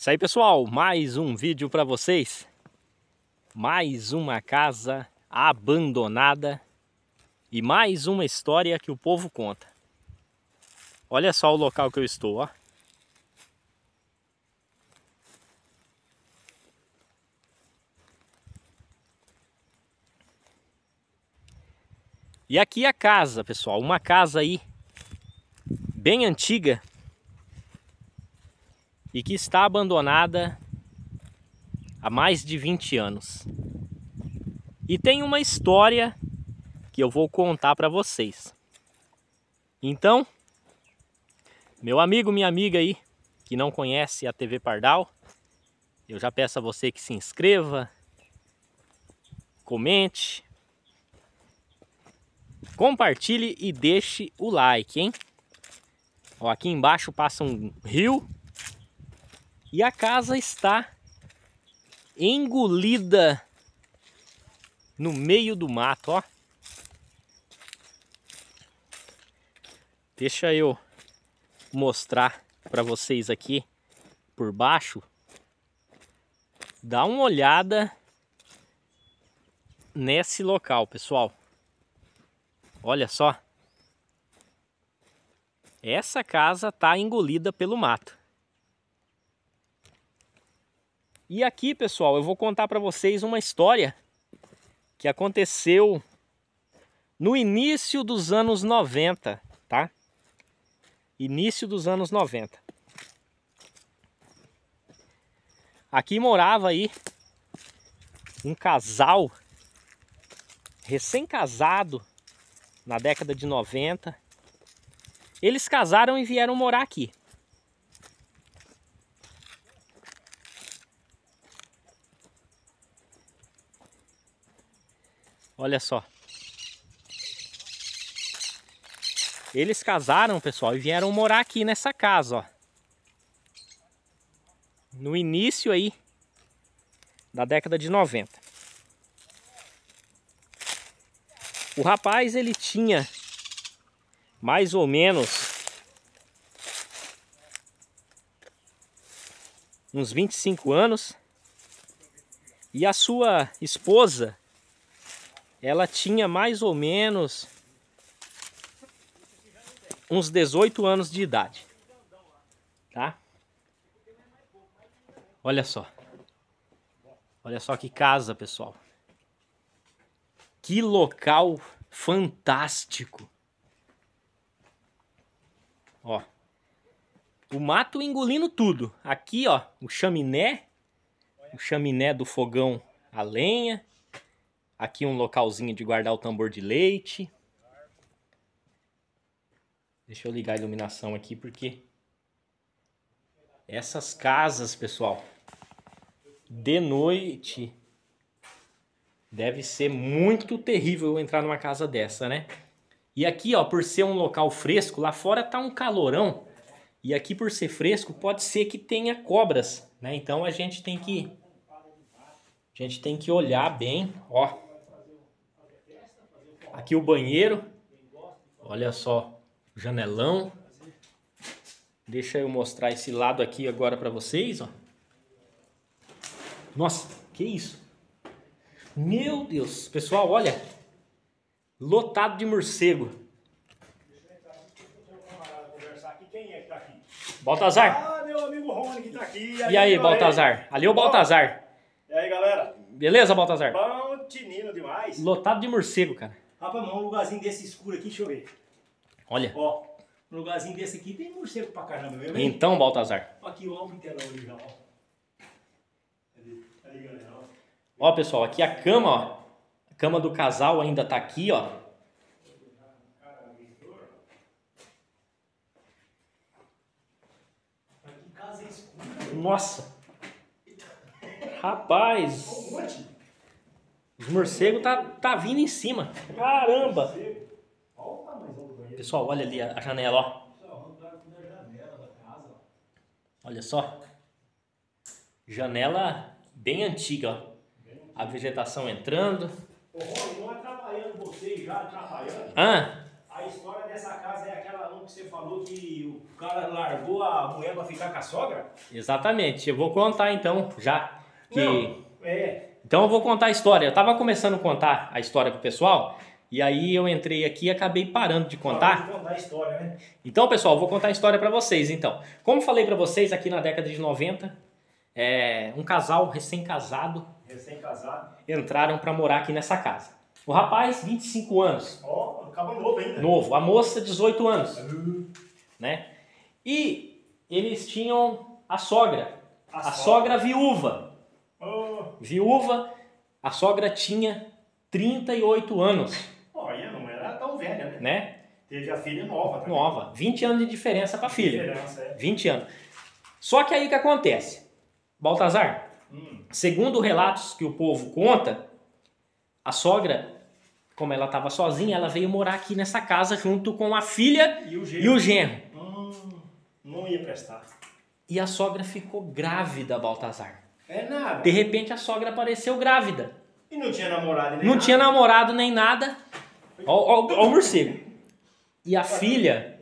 Isso aí, pessoal, mais um vídeo para vocês. Mais uma casa abandonada e mais uma história que o povo conta. Olha só o local que eu estou, ó. E aqui a casa, pessoal, uma casa aí bem antiga e que está abandonada há mais de 20 anos. E tem uma história que eu vou contar para vocês. Então, meu amigo, minha amiga aí, que não conhece a TV Pardal, eu já peço a você que se inscreva, comente, compartilhe e deixe o like, hein? Ó, aqui embaixo passa um rio e a casa está engolida no meio do mato, ó. Deixa eu mostrar para vocês aqui por baixo. Dá uma olhada nesse local, pessoal. Olha só. Essa casa tá engolida pelo mato. E aqui, pessoal, eu vou contar para vocês uma história que aconteceu no início dos anos 90, tá? Início dos anos 90. Aqui morava aí um casal recém-casado na década de 90. Eles casaram e vieram morar aqui. Olha só. Eles casaram, pessoal, e vieram morar aqui nessa casa, ó. No início aí da década de 90. O rapaz, ele tinha mais ou menos uns 25 anos. E a sua esposa, ela tinha mais ou menos uns 18 anos de idade, tá? Olha só. Olha só que casa, pessoal. Que local fantástico. Ó. O mato engolindo tudo. Aqui, ó, o chaminé do fogão a lenha. Aqui um localzinho de guardar o tambor de leite. Deixa eu ligar a iluminação aqui, porque essas casas, pessoal, de noite deve ser muito terrível entrar numa casa dessa, né? E aqui, ó, por ser um local fresco, lá fora tá um calorão. E aqui, por ser fresco, pode ser que tenha cobras, né? Então a gente tem que olhar bem, ó. Aqui o banheiro. Olha só. Janelão. Deixa eu mostrar esse lado aqui agora para vocês, ó. Nossa, que isso? Meu Deus, pessoal, olha. Lotado de morcego. Quem é que tá aqui? Baltazar. Ah, meu amigo Rony que tá aqui. E aí, Baltazar? Ali é o Baltazar. E aí, galera? Beleza, Baltazar? Bom, tinino demais. Lotado de morcego, cara. Rapaz, um lugarzinho desse escuro aqui, deixa eu ver. Olha. Ó, um lugarzinho desse aqui tem morcego pra caramba mesmo, hein? Então, Baltazar. Aqui o álbum inteiro ali já, ó. Aí, galera, ó. Ó, pessoal, aqui a cama, ó. A cama do casal ainda tá aqui, ó. Que casa é escura? Nossa. Rapaz. Os morcegos tá vindo em cima. Caramba. Pessoal, olha ali a janela, ó. Olha só. Janela bem antiga, ó. A vegetação entrando. Ô, Rony, não atrapalhando vocês, já atrapalhando. Ah, A história dessa casa é aquela que você falou que o cara largou a mulher pra ficar com a sogra? Exatamente. Eu vou contar então, já que... Não, Então eu vou contar a história. Eu tava começando a contar a história pro pessoal, e aí eu entrei aqui e acabei parando de contar. Contar a história, né? Então, pessoal, eu vou contar a história pra vocês, então. Como falei pra vocês, aqui na década de 90, um casal recém-casado entraram pra morar aqui nessa casa. O rapaz, 25 anos. Ó, acaba novo ainda. Novo. A moça, 18 anos. Né? E eles tinham a sogra. A sogra viúva. Viúva, a sogra tinha 38 anos. Olha, não era tão velha, né? Teve a filha nova também. Nova. 20 anos de diferença pra filha. Diferença, 20 anos. Só que aí o que acontece? Baltazar, segundo relatos que o povo conta, a sogra, como ela estava sozinha, ela veio morar aqui nessa casa junto com a filha e o genro. Não ia prestar. E a sogra ficou grávida, Baltazar. É nada. De repente a sogra apareceu grávida. E não tinha namorado nem Não nada? tinha namorado nem nada. Ó o morcego. E a filha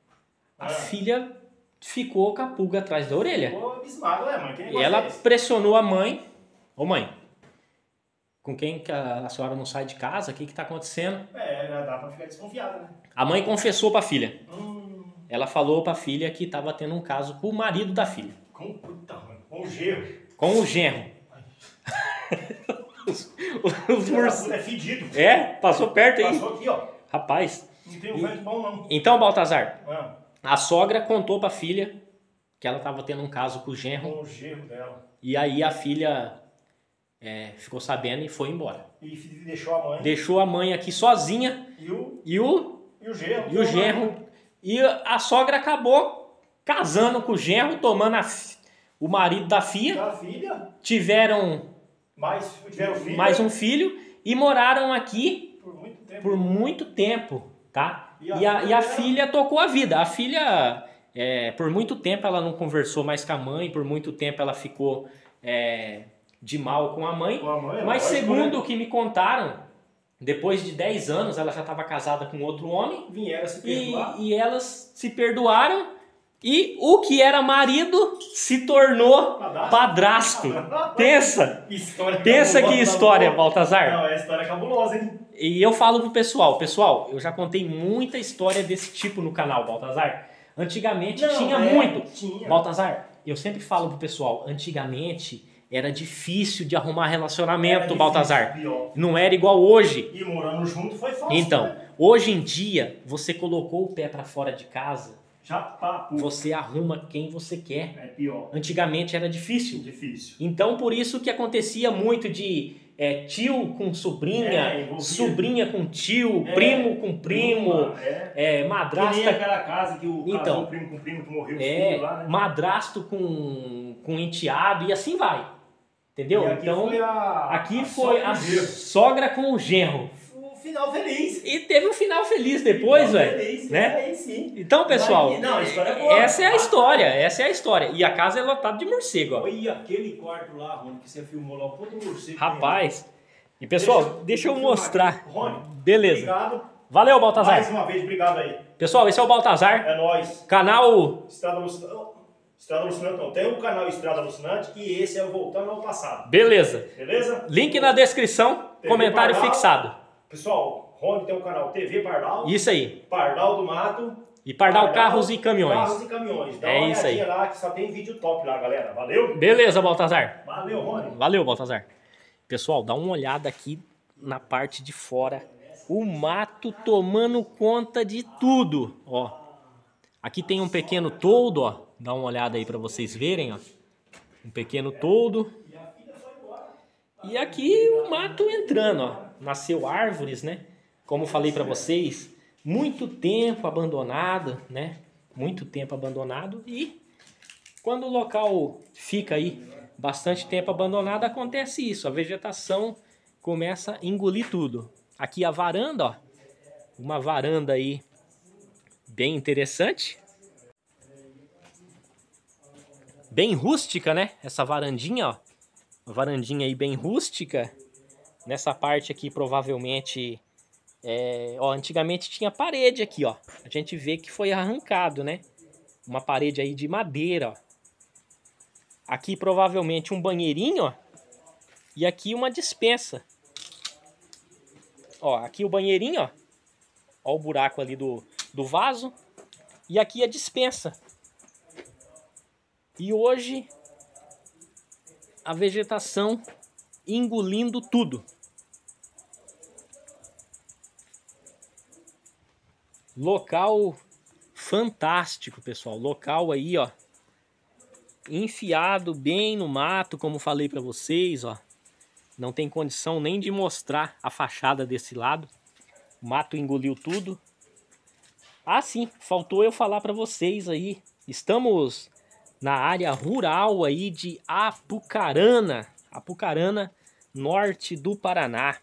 ficou com a pulga atrás da orelha. Ficou abismado, né, mãe? E ela pressionou a mãe. Ô mãe, com quem que a senhora não sai de casa? O que que tá acontecendo? Já dá pra ficar desconfiada, né? A mãe confessou pra filha. Ela falou pra filha que tava tendo um caso com o marido da filha. Com o genro. Com o genro. Os morcegos. É fedido. Passou perto aí. Passou aqui, ó. Rapaz. Não tem um vento bom, não. Então, Baltazar, a sogra contou pra filha que ela tava tendo um caso com o genro. Com o genro dela. E aí a filha ficou sabendo e foi embora. E deixou a mãe. Deixou a mãe aqui sozinha. E o genro. E o genro. E a sogra acabou casando com o genro, tomando o marido da filha. Da filha. Tiveram filho. mais um filho e moraram aqui por muito tempo, tá? E a filha tocou a vida. A filha, por muito tempo, ela não conversou mais com a mãe, por muito tempo ela ficou de mal com a mãe. Mas segundo o que me contaram, depois de 10 anos ela já estava casada com outro homem. Vieram se perdoar. E elas se perdoaram. E o que era marido se tornou padrasto. Pensa que história, Baltazar. Não, é história cabulosa, hein? E eu falo pro pessoal, eu já contei muita história desse tipo no canal, Baltazar. Antigamente tinha muito. Baltazar, eu sempre falo pro pessoal, antigamente era difícil de arrumar relacionamento, Baltazar. Não era igual hoje. E morando junto foi fácil. Então, né? Hoje em dia, você colocou o pé pra fora de casa, já papo. Você arruma quem você quer. É pior. Antigamente era difícil. Difícil. Então, por isso que acontecia muito de tio com sobrinha, sobrinha com tio, primo com primo, madrasta... Que nem aquela casa que o casou primo com primo que morreu o filho lá, né? Madrasto com enteado e assim vai. Entendeu? Aqui então, aqui foi a sogra com o genro. Final feliz. E teve um final feliz depois, velho. Né? Sim. Então, pessoal, a história é boa. Essa é a história. E a casa é lotada de morcego, ó. Olha aquele quarto lá, Rony, que você filmou lá, o ponto do morcego. Rapaz. E pessoal, deixa eu mostrar. Rony, beleza. Obrigado. Valeu, Baltazar. Mais uma vez, obrigado aí. Pessoal, esse é o Baltazar. É nóis. Canal... Estrada Alucinante não. Tem o canal Estrada Alucinante e esse é o Voltando ao Passado. Beleza. Beleza? Link na descrição, comentário fixado. Pessoal, Rony tem um canal TV Pardal. Isso aí. Pardal do Mato. E Pardal Carros e Caminhões. Carros e Caminhões. Dá uma isso aí. lá que só tem vídeo top lá, galera. Valeu? Beleza, Baltazar. Valeu, Rony. Valeu, Baltazar. Pessoal, dá uma olhada aqui na parte de fora. O mato tomando conta de tudo, ó. Aqui tem um pequeno toldo, ó. Dá uma olhada aí para vocês verem, ó. Um pequeno toldo. E aqui o mato entrando, ó. Nasceu árvores, né? Como falei para vocês, muito tempo abandonado, né? Muito tempo abandonado. E quando o local fica aí bastante tempo abandonado, acontece isso. A vegetação começa a engolir tudo. Aqui a varanda, ó. Uma varanda aí bem interessante. Bem rústica, né? Essa varandinha, ó. Uma varandinha aí bem rústica. Nessa parte aqui, provavelmente, Ó, antigamente tinha parede aqui, ó. A gente vê que foi arrancado, né? Uma parede aí de madeira, ó. Aqui provavelmente um banheirinho, ó. E aqui uma despensa. Ó, aqui o banheirinho, ó. Ó o buraco ali do vaso. E aqui a despensa. E hoje a vegetação engolindo tudo. Local fantástico, pessoal. Local aí, ó, enfiado bem no mato, como falei para vocês, ó. Não tem condição nem de mostrar a fachada desse lado. O mato engoliu tudo. Ah, sim, faltou eu falar para vocês aí. Estamos na área rural aí de Apucarana. Apucarana, norte do Paraná.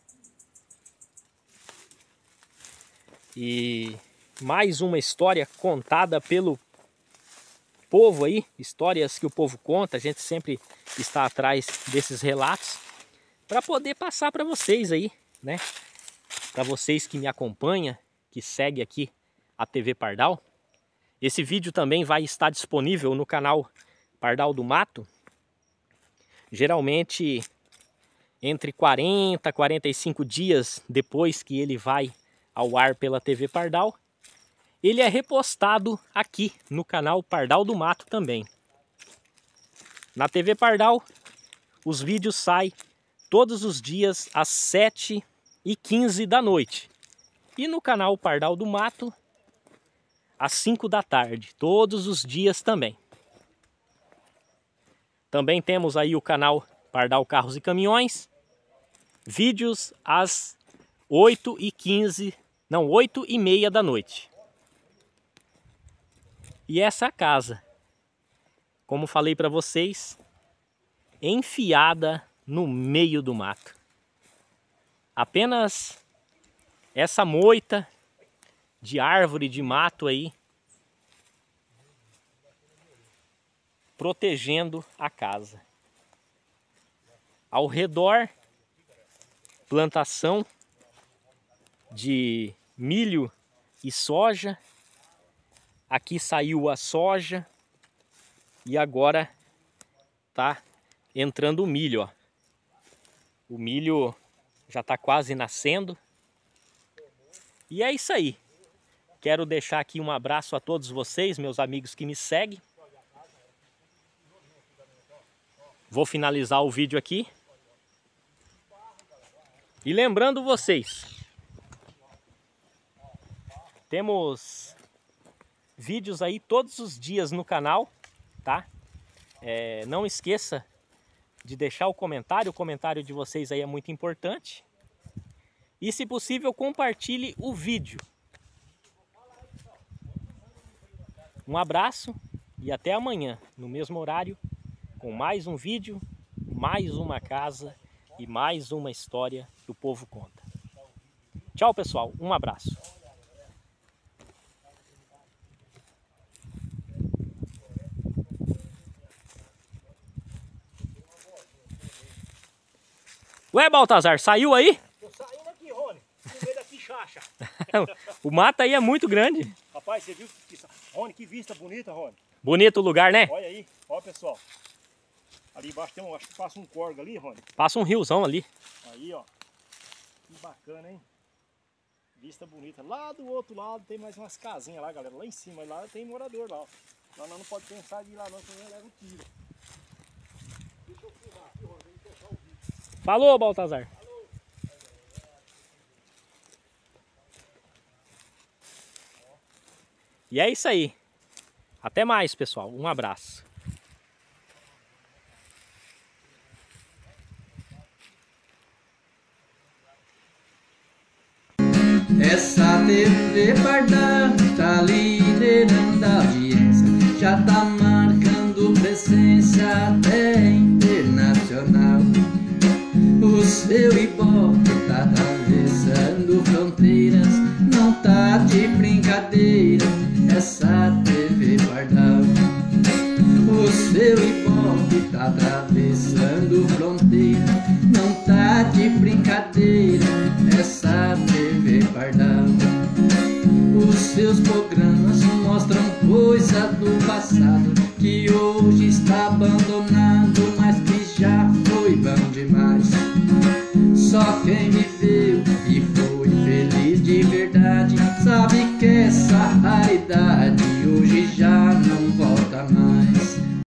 E mais uma história contada pelo povo aí, histórias que o povo conta. A gente sempre está atrás desses relatos para poder passar para vocês aí, né? Para vocês que me acompanham, que seguem aqui a TV Pardal. Esse vídeo também vai estar disponível no canal Pardal do Mato. Geralmente entre 40 e 45 dias depois que ele vai ao ar pela TV Pardal, ele é repostado aqui no canal Pardal do Mato também. Na TV Pardal, os vídeos saem todos os dias às 7h15 da noite. E no canal Pardal do Mato, às 5 da tarde, todos os dias também. Também temos aí o canal Pardal Carros e Caminhões, vídeos às 8h15, não, 8h30 da noite. E essa é a casa, como falei para vocês, enfiada no meio do mato. Apenas essa moita de árvore, de mato aí, protegendo a casa. Ao redor, plantação de milho e soja. Aqui saiu a soja e agora tá entrando o milho, ó. O milho já tá quase nascendo. E é isso aí. Quero deixar aqui um abraço a todos vocês, meus amigos que me seguem. Vou finalizar o vídeo aqui. E lembrando vocês, temos vídeos aí todos os dias no canal, tá? Não esqueça de deixar o comentário de vocês aí é muito importante. E se possível, compartilhe o vídeo. Um abraço e até amanhã, no mesmo horário, com mais um vídeo, mais uma casa e mais uma história que o povo conta. Tchau, pessoal. Um abraço. Ué, Baltazar, saiu aí? Tô saindo aqui, Rony. No meio daqui, chacha. O mato aí é muito grande. Rapaz, você viu? Rony, que vista bonita, Rony. Bonito o lugar, né? Olha aí, ó, pessoal. Ali embaixo tem acho que passa um córrego ali, Rony. Passa um riozão ali. Aí, ó. Que bacana, hein? Vista bonita. Lá do outro lado tem mais umas casinhas lá, galera. Lá em cima, lá tem morador lá, ó. Lá não pode pensar de ir lá não, senão leva um tiro. Deixa eu filmar aqui, Rony. Vamos fechar o vídeo. Falou, Baltazar. Falou. E é isso aí. Até mais, pessoal. Um abraço. Essa TV Pardal tá liderando a audiência, já tá marcando presença até internacional. O seu Ibope tá atravessando fronteiras, não tá de brincadeira essa TV Pardal. O seu Ibope tá atravessando fronteiras, não tá de brincadeira essa TV passado que hoje está abandonado, mas que já foi bom demais. Só quem viveu e foi feliz de verdade